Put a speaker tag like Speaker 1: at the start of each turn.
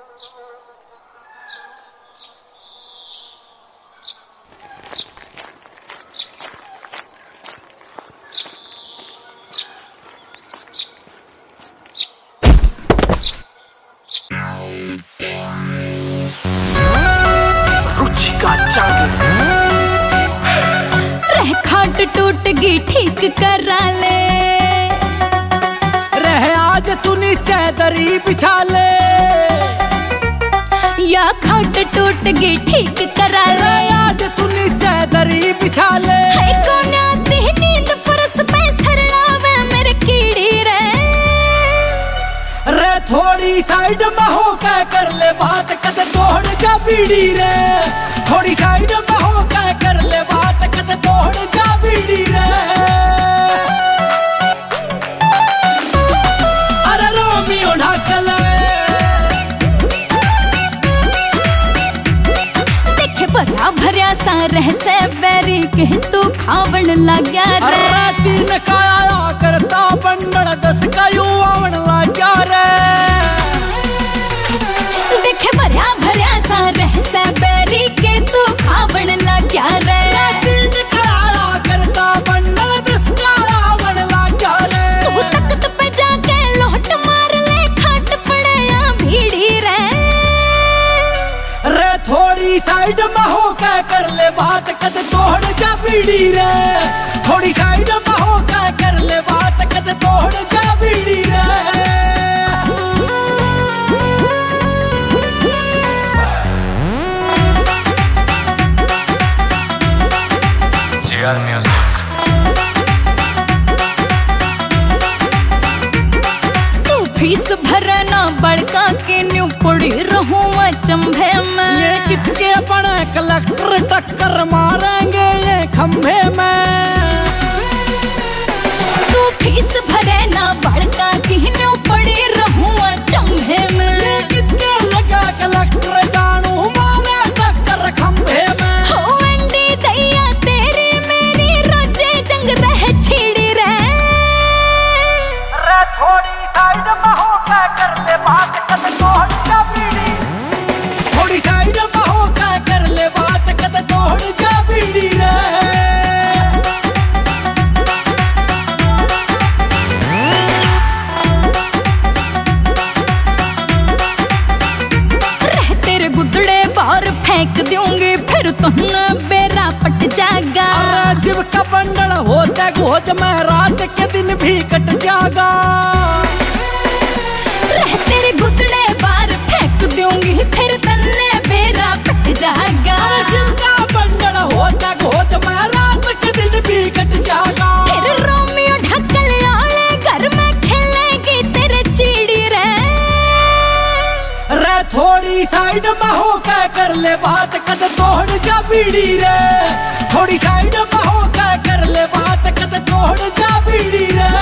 Speaker 1: खाट टूट गई ठीक करा ले,
Speaker 2: रह आज तू नीचे दरी बिछा ले,
Speaker 1: या खाट टूट गई ठीक करा ले,
Speaker 2: आज तू नीचे दरी बिछा ले।
Speaker 1: है कौन आती नींद फरस पे सरलावे मेरे कीड़ी रे,
Speaker 2: रे थोड़ी साइड में हो के कर ले बात कद तोड़ जा बीड़ी रे, थोड़ी साइड में हो के कर ले बात कद तोड़ जा बीड़ी रे। अरे रोमियो ढाकल
Speaker 1: देखे बड़ा भरिया सा रह से बैरी के तू खावण लग गया रे,
Speaker 2: तीन काया करता बंडल 10 का युवावन लग गया रे।
Speaker 1: देखे भरिया भरिया सा रह से बैरी के तू खावण लग गया रे,
Speaker 2: तीन काया करता बंडल 10 का युवावन लग गया रे।
Speaker 1: तू तख्त पे जाके लोट मार ले खाट पड़े या भीड़ी रे,
Speaker 2: रे थोड़ी साइड में हो के कर ले बात कद तोड़ जा बीड़ी रे, थोड़ी साइड में हो के कर ले बात कद तोड़ जा बीड़ी रे।
Speaker 3: JR Music।
Speaker 1: तू फीस भरना बड़का के न्यू पड़ी रहूं चंभे में,
Speaker 2: ये कितके बड़े कलेक्टर टक्कर मारेंगे ये खंभे में।
Speaker 1: तू फीस भरे ना बड़का की न्यू पड़ी रहूं चंभे में,
Speaker 2: ये कितके लगा कलेक्टर जानू मारे टक्कर खंभे में।
Speaker 1: हो अंडी दैया तेरी मेरी रोजे जंग रह छिड़ी रे,
Speaker 2: रे थोड़ी साइड में हो के कर ले बात कद तोड़ जा बीड़ी, थोड़ी साइड में हो के कर ले बात कद तोड़ जा बीड़ी रे।
Speaker 1: रह तेरे गुदड़े बाहर फेंक दूंगी फिर तुमने बेरा पट जागा,
Speaker 2: अरे शिव का बंडल होता गोज में रात के दिन भी कट जागा।
Speaker 1: रह तेरे गुदड़े बाहर फेंक दूंगी फिर तन्ने बेरा पट जागा,
Speaker 2: अरे शिव का बंडल होता गोज में रात के दिन भी कट जागा।
Speaker 1: फिर रोमियो ढकल आले घर में खेलेगी तेरे चिड़ी रे,
Speaker 2: रे थोड़ी साइड में हो के कर ले बात कद तोड़ जा बीड़ी रे, थोड़ी साइड में हो के कर ले बात कद तोड़ जा बीड़ी रे।